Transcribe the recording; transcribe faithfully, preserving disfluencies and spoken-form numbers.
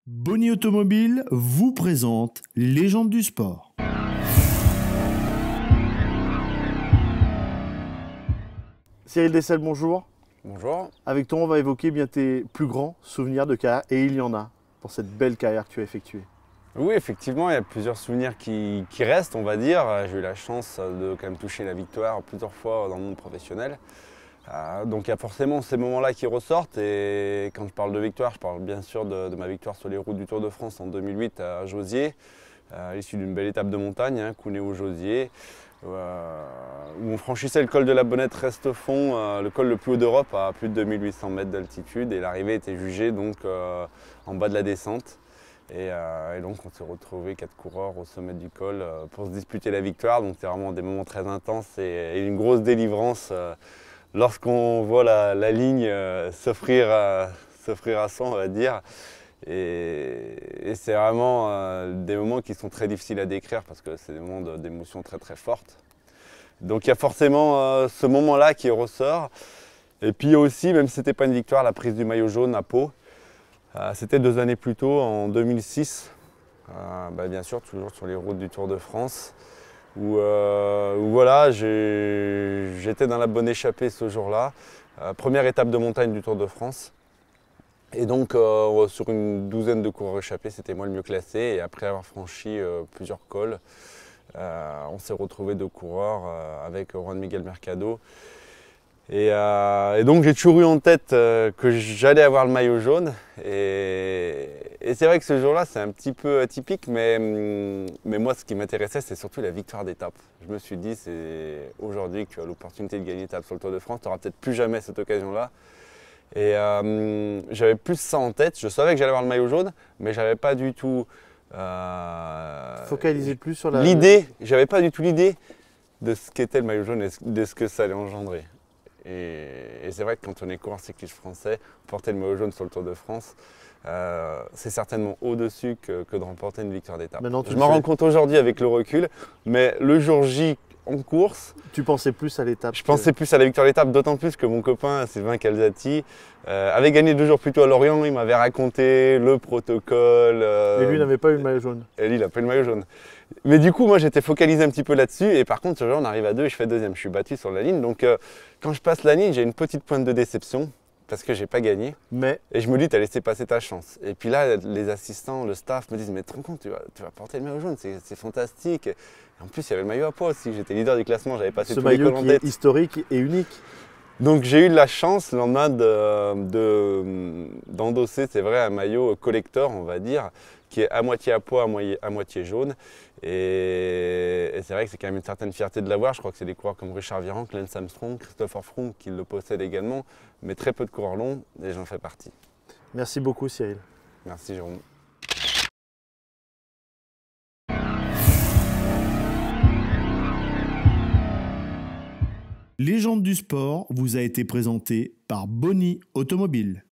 Boni Automobile vous présente Légende du sport. Cyril Dessel, bonjour. Bonjour. Avec toi, on va évoquer bien tes plus grands souvenirs de carrière, et il y en a, pour cette belle carrière que tu as effectuée. Oui, effectivement, il y a plusieurs souvenirs qui, qui restent, on va dire. J'ai eu la chance de quand même toucher la victoire plusieurs fois dans le monde professionnel. Euh, donc il y a forcément ces moments-là qui ressortent. Et quand je parle de victoire, je parle bien sûr de, de ma victoire sur les routes du Tour de France en deux mille huit à Jauziers, euh, à l'issue d'une belle étape de montagne, hein, Cuneo-Jauziers, euh, où on franchissait le col de la Bonnette-Restefond, euh, le col le plus haut d'Europe, à plus de deux mille huit cents mètres d'altitude. Et l'arrivée était jugée donc, euh, en bas de la descente. Et, euh, et donc on s'est retrouvés quatre coureurs au sommet du col euh, pour se disputer la victoire. Donc c'est vraiment des moments très intenses et, et une grosse délivrance euh, lorsqu'on voit la, la ligne euh, s'offrir à, s'offrir à soi, on va dire. Et, et c'est vraiment euh, des moments qui sont très difficiles à décrire parce que c'est des moments d'émotion très très fortes. Donc il y a forcément euh, ce moment-là qui ressort. Et puis aussi, même si ce n'était pas une victoire, la prise du maillot jaune à Pau. Euh, C'était deux années plus tôt, en deux mille six, euh, bah bien sûr toujours sur les routes du Tour de France, où, euh, où voilà, j'étais dans la bonne échappée ce jour-là, euh, première étape de montagne du Tour de France. Et donc euh, sur une douzaine de coureurs échappés, c'était moi le mieux classé, et après avoir franchi euh, plusieurs cols, euh, on s'est retrouvés deux coureurs euh, avec Juan Miguel Mercado. Et, euh, et donc j'ai toujours eu en tête euh, que j'allais avoir le maillot jaune. Et, et c'est vrai que ce jour-là, c'est un petit peu atypique, mais, mais moi, ce qui m'intéressait, c'est surtout la victoire d'étape. Je me suis dit, c'est aujourd'hui que tu as l'opportunité de gagner une étape sur le Tour de France, tu n'auras peut-être plus jamais cette occasion-là. Et euh, j'avais plus ça en tête. Je savais que j'allais avoir le maillot jaune, mais j'avais pas du tout euh, Focaliser plus sur la... l'idée. J'avais pas du tout l'idée de ce qu'était le maillot jaune et de ce que ça allait engendrer. Et, et c'est vrai que quand on est coureur cycliste français, porter le maillot jaune sur le Tour de France, euh, c'est certainement au-dessus que, que de remporter une victoire d'étape. Je m'en rends compte aujourd'hui avec le recul, mais le jour J en course, tu pensais plus à l'étape. Je que... pensais plus à la victoire d'étape, d'autant plus que mon copain Sylvain Calzati euh, avait gagné deux jours plus tôt à Lorient. Il m'avait raconté le protocole. Euh, et lui n'avait pas eu le maillot jaune. Et lui, il n'a pas eu le maillot jaune. Mais du coup, moi, j'étais focalisé un petit peu là-dessus. Et par contre, ce jour, on arrive à deux et je fais deuxième. Je suis battu sur la ligne. Donc, euh, quand je passe la ligne, j'ai une petite pointe de déception parce que j'ai pas gagné. Mais... Et je me dis, tu as laissé passer ta chance. Et puis là, les assistants, le staff me disent, mais te rends compte, tu vas, tu vas porter le maillot jaune, c'est fantastique. Et en plus, il y avait le maillot à poids aussi. J'étais leader du classement, j'avais passé ce tous les cols en tête. Ce maillot qui est historique et unique. Donc j'ai eu de la chance le lendemain d'endosser, de, de, c'est vrai, un maillot collector, on va dire, qui est à moitié à pois, à moitié, à moitié jaune. Et, et c'est vrai que c'est quand même une certaine fierté de l'avoir. Je crois que c'est des coureurs comme Richard Virenque, Lance Armstrong, Christopher Froome qui le possèdent également, mais très peu de coureurs longs, et j'en fais partie. Merci beaucoup Cyril. Merci Jérôme. Légende du sport vous a été présenté par Boni Automobile.